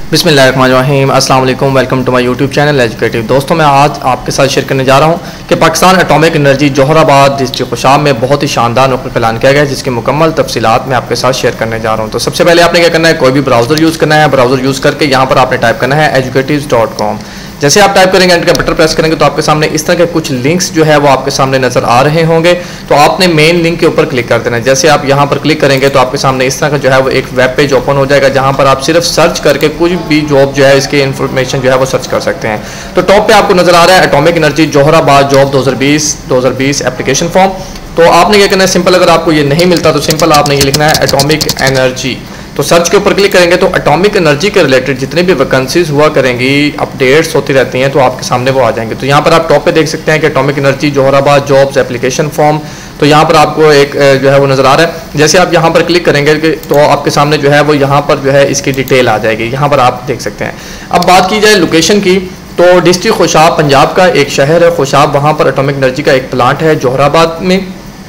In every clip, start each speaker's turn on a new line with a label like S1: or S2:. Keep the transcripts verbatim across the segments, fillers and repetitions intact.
S1: बिस्मिल्लाहिर्रहमानिर्रहीम, अस्सलाम वालेकुम, welcome to my YouTube channel educative. दोस्तों, मैं आज आपके साथ शेयर करने जा रहा हूं कि Pakistan atomic energy Johrabad district Khushab में बहुत ही शानदार नौकरी का ऐलान किया गया है, जिसकी मुकम्मल तफसीलात मैं आपके साथ शेयर करने जा रहा हूं। तो सबसे पहले आपने क्या करना है, कोई भी ब्राउज़र यूज़ करना है। ब्राउज़र यूज़ करके यहाँ पर आपने टाइप करना है एजुकेटिव डॉट कॉम। जैसे आप टाइप करेंगे, एंटर का बटन प्रेस करेंगे तो आपके सामने इस तरह के कुछ लिंक्स जो है वो आपके सामने नजर आ रहे होंगे। तो आपने मेन लिंक के ऊपर क्लिक कर देना है। जैसे आप यहाँ पर क्लिक करेंगे तो आपके सामने इस तरह का जो है वो एक वेब पेज ओपन हो जाएगा, जहाँ पर आप सिर्फ सर्च करके कुछ भी जॉब जो है इसकी इन्फॉर्मेशन जो है वो सर्च कर सकते हैं। तो टॉप पे आपको नजर आ रहा है एटॉमिक एनर्जी जोहराबाद जॉब दो हज़ार बीस दो हज़ार बीस एप्लीकेशन फॉर्म। तो आपने क्या करना है, सिंपल अगर आपको ये नहीं मिलता तो सिंपल आपने ये लिखना है एटॉमिक एनर्जी। तो सर्च के ऊपर क्लिक करेंगे तो एटॉमिक एनर्जी के रिलेटेड जितने भी वैकेंसीज हुआ करेंगी, अपडेट्स होती रहती हैं, तो आपके सामने वो आ जाएंगे। तो यहाँ पर आप टॉप पे देख सकते हैं कि atomic energy Johrabad jobs application form. तो यहाँ पर आपको एक जो है वो नज़र आ रहा है। जैसे आप यहाँ पर क्लिक करेंगे तो आपके सामने जो है वो यहाँ पर जो है इसकी डिटेल आ जाएगी। यहाँ पर आप देख सकते हैं। अब बात की जाए लोकेशन की, तो डिस्ट्रिक्ट खुशाब पंजाब का एक शहर है खुशाब, वहाँ पर एटॉमिक एनर्जी का एक प्लांट है जोहराबाद में।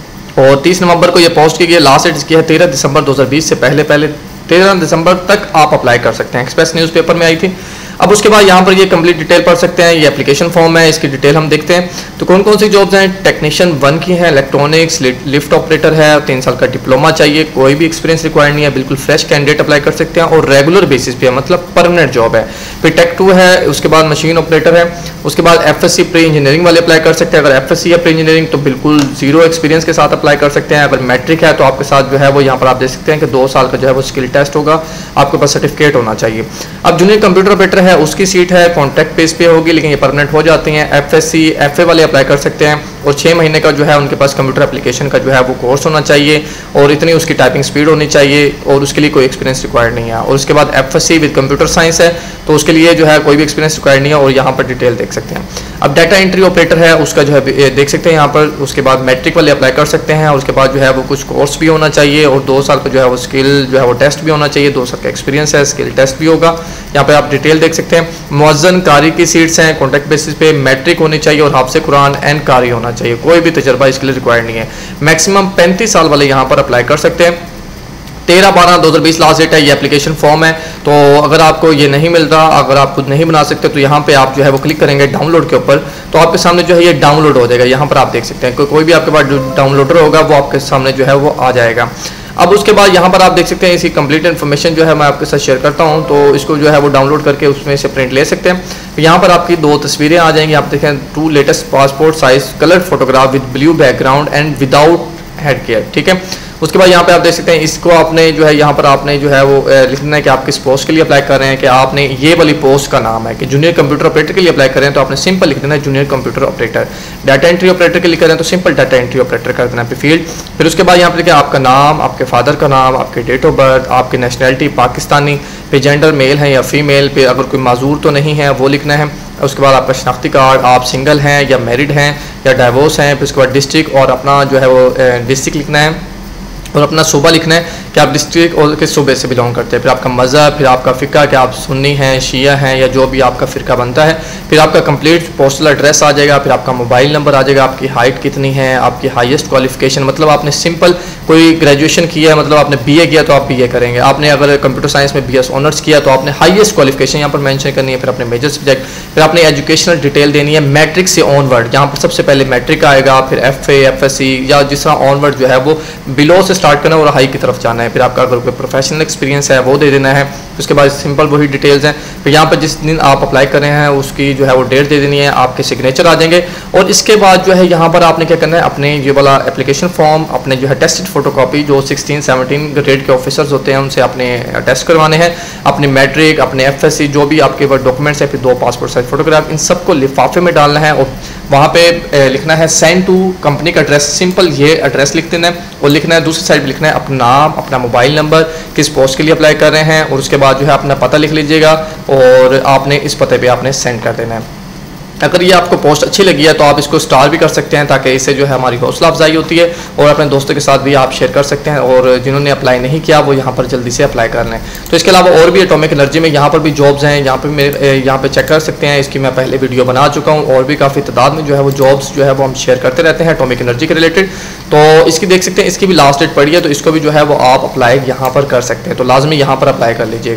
S1: और तीस नवंबर को ये पोस्ट की गई है। लास्ट डेट इसकी है तेरह दिसंबर दो हज़ार बीस से पहले पहले तेरह दिसंबर तक आप अप्लाई कर सकते हैं। एक्सप्रेस न्यूज़पेपर में आई थी। अब उसके बाद यहाँ पर ये कंप्लीट डिटेल पढ़ सकते हैं। ये एप्लीकेशन फॉर्म है, इसकी डिटेल हम देखते हैं। तो कौन कौन सी जॉब्स हैं, टेक्नीशियन वन की है, इलेक्ट्रॉनिक्स लिफ्ट ऑपरेटर है, तीन साल का डिप्लोमा चाहिए, कोई भी एक्सपीरियंस रिक्वायर्ड नहीं है, बिल्कुल फ्रेश कैंडिडेट अप्लाई कर सकते हैं और रेगुलर बेसिस पे है, मतलब परमानेंट जॉब है। फिर टेक टू है, उसके बाद मशीन ऑपरेटर है, उसके बाद F S C pre engineering वाले अप्लाई कर सकते हैं। अगर एफ एस सी या प्री इंजीनियरिंग तो बिल्कुल जीरो एक्सपीरियंस के साथ अप्लाई कर सकते हैं। अगर मैट्रिक है तो आपके साथ जो है वो यहाँ पर आप देख सकते हैं कि दो साल का जो है वो स्किल टेस्ट होगा, आपके पास सर्टिफिकेट होना चाहिए। अब जूनियर कंप्यूटर ऑपरेटर है, उसकी सीट है, कॉन्ट्रैक्ट बेस पे होगी, लेकिन ये परमानेंट हो जाती हैं। एफएससी एफए वाले अप्लाई कर सकते हैं और छः महीने का जो है उनके पास कंप्यूटर एप्लीकेशन का जो है वो कोर्स होना चाहिए और इतनी उसकी टाइपिंग स्पीड होनी चाहिए और उसके लिए कोई एक्सपीरियंस रिक्वायर्ड नहीं है। और उसके बाद एफएससी विद कंप्यूटर साइंस है, तो उसके लिए जो है कोई भी एक्सपीरियंस रिक्वायर्ड नहीं है और यहाँ पर डिटेल देख सकते हैं। अब डाटा एंट्री ऑपरेटर है, उसका जो है देख सकते हैं यहाँ पर। उसके बाद मैट्रिक वाले अप्लाई कर सकते हैं और उसके बाद जो है वो कुछ कोर्स भी होना चाहिए और दो साल का जो है वो स्किल जो है वो टेस्ट भी होना चाहिए। दो साल का एक्सपीरियंस है, स्किल टेस्ट भी होगा। यहाँ पे आप डिटेल देख सकते हैं। मुअज्जन कारी की सीट्स हैं, कॉन्ट्रैक्ट बेसिस पे, मैट्रिक होनी चाहिए और हाफिज़ कुरान एंड कारी होना चाहिए। कोई भी तजर्बा इसके लिए रिक्वायर्ड नहीं है। मैक्सिमम पैंतीस साल वाले यहाँ पर अप्लाई कर सकते हैं। तेरह बारह दो हज़ार बीस लास्ट डेट है। ये एप्लीकेशन फॉर्म है। तो अगर आपको ये नहीं मिल रहा, अगर आप खुद नहीं बना सकते, तो यहाँ पे आप जो है वो क्लिक करेंगे डाउनलोड के ऊपर, तो आपके सामने जो है ये डाउनलोड हो जाएगा। यहाँ पर आप देख सकते हैं, कोई कोई भी आपके पास डाउनलोडर होगा वो आपके सामने जो है वो आ जाएगा। अब उसके बाद यहाँ पर आप देख सकते हैं इसकी कंप्लीट इन्फॉर्मेशन जो है मैं आपके साथ शेयर करता हूँ। तो इसको जो है वो डाउनलोड करके उसमें से प्रिंट ले सकते हैं। यहाँ पर आपकी दो तस्वीरें आ जाएंगी। आप देखें, two latest passport size colour photograph with blue background and without head care, ठीक है। उसके बाद यहाँ पे आप देख सकते हैं, इसको आपने जो है यहाँ पर आपने जो है वो लिखना है कि आप किस पोस्ट के लिए अप्लाई कर रहे हैं, कि आपने ये वाली पोस्ट का नाम है कि जूनियर कंप्यूटर ऑपरेटर के लिए अप्लाई कर रहे हैं तो आपने सिंपल लिख देना है junior computer operator. Data entry operator के लिए कर रहे हैं तो सिंपल डाटा एंट्री ऑपरेटर कर देना है फील्ड। फिर उसके बाद यहाँ पर देखिए आपका नाम, आपके फादर का नाम, आपके डेट ऑफ बर्थ, आपकी नेशनैलिटी पाकिस्तानी, पे जेंडर मेल है या फीमेल, पे अगर कोई माजूर तो नहीं है वो लिखना है। उसके बाद आपका शनाख्ती कार्ड, आप सिंगल हैं या मैरिड हैं या डाइवोर्स हैं। फिर उसके बाद डिस्ट्रिक्ट और अपना जो है वो डिस्ट्रिक्ट लिखना है और अपना सूबा लिखना है कि आप डिस्ट्रिक्ट और किस सूबे से बिलोंग करते हैं। फिर आपका मज़हब, फिर आपका फ़िक्र कि आप सुन्नी हैं, शिया हैं या जो भी आपका फ़िरका बनता है। फिर आपका कंप्लीट पोस्टल एड्रेस आ जाएगा। फिर आपका मोबाइल नंबर आ जाएगा, आपकी हाइट कितनी है, आपकी हाईएस्ट क्वालिफिकेशन, मतलब आपने सिंपल कोई ग्रेजुएशन किया है, मतलब आपने बीए किया तो आप बीए करेंगे। आपने अगर कंप्यूटर साइंस में बीएस ऑनर्स किया तो आपने हाईएस्ट क्वालिफिकेशन यहाँ पर मेंशन करनी है। फिर अपने मेजर सब्जेक्ट, फिर आपने एजुकेशनल डिटेल देनी है मैट्रिक से ऑनवर्ड। यहाँ पर सबसे पहले मैट्रिक आएगा, फिर F A F S C या जिस तरह ऑनवर्ड जो है वो बिलो से स्टार्ट करना और हाई की तरफ जाना है। फिर आपका अगर कोई प्रोफेशनल एक्सपीरियंस है वो दे देना है। उसके बाद सिंपल वही डिटेल्स हैं। फिर यहाँ पर जिस दिन आप अप्लाई कर रहे हैं उसकी जो है वो डेट दे देनी है, आपके सिग्नेचर आ जाएंगे। और इसके बाद जो है यहाँ पर आपने क्या करना है, अपने ये वाला एप्लीकेशन फॉर्म, अपने जो है टेस्टेड फोटोकॉपी जो सिक्सटीन सेवनटीन ग्रेड के ऑफिसर्स होते हैं उनसे अपने टेस्ट करवाने हैं। अपने मैट्रिक, अपने एफ एस सी जो भी आपके पास डॉक्यूमेंट्स हैं, फिर दो पासपोर्ट साइज फोटोग्राफ, इन सबको लिफाफे में डालना है और वहाँ पे लिखना है सेंड टू कंपनी का एड्रेस। सिंपल ये एड्रेस लिख देना है और लिखना है दूसरी साइड पर लिखना है अपना नाम, अपना मोबाइल नंबर, किस पोस्ट के लिए अप्लाई कर रहे हैं और उसके बाद जो है अपना पता लिख लीजिएगा और आपने इस पते पे आपने सेंड कर देना है। अगर ये आपको पोस्ट अच्छी लगी है तो आप इसको स्टार भी कर सकते हैं, ताकि इससे जो है हमारी हौसला अफजाई होती है और अपने दोस्तों के साथ भी आप शेयर कर सकते हैं। और जिन्होंने अप्लाई नहीं किया वो यहाँ पर जल्दी से अप्लाई कर लें। तो इसके अलावा और भी एटॉमिक एनर्जी में यहाँ पर भी जॉब्स हैं, यहाँ पर मेरे यहाँ पर चेक कर सकते हैं। इसकी मैं पहले वीडियो बना चुका हूँ और भी काफ़ी तादाद में जो है वो जॉब्स जो है वो हम शेयर करते रहते हैं एटॉमिक एनर्जी के रिलेटेड। तो इसकी देख सकते हैं, इसकी भी लास्ट डेट पड़ी है, तो इसको भी जो है वो आप अप्लाई यहाँ पर कर सकते हैं। तो लाजमी यहाँ पर अप्लाई कर लीजिएगा।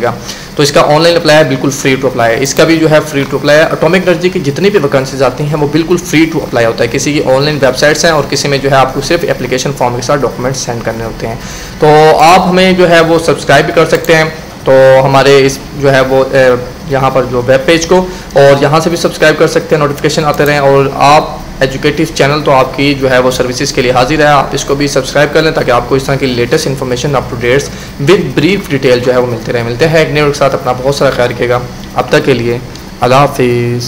S1: तो इसका ऑनलाइन अप्लाई है, बिल्कुल फ्री टू अप्लाई है। इसका भी जो है फ्री टू अप्लाई है। एटॉमिक एनर्जी की जितनी भी वैकेंसीज आती हैं वो बिल्कुल फ्री टू अप्लाई होता है। किसी की ऑनलाइन वेबसाइट्स हैं और किसी में जो है आपको सिर्फ एप्लीकेशन फॉर्म के साथ डॉक्यूमेंट सेंड करने होते हैं। तो आप हमें जो है वो सब्सक्राइब भी कर सकते हैं, तो हमारे इस जो है वो यहाँ पर जो वेब पेज को, और यहाँ से भी सब्सक्राइब कर सकते हैं, नोटिफिकेशन आते रहें। और आप एजुकेटिव चैनल तो आपकी जो है वो सर्विसेज के लिए हाजिर है, आप इसको भी सब्सक्राइब कर लें ताकि आपको इस तरह की latest information up to dates with brief detail जो है वो मिलते रहे। मिलते हैं एक न्यू के साथ, अपना बहुत सारा ख्याल रखिएगा। अब तक के लिए अल्लाह हाफिज़।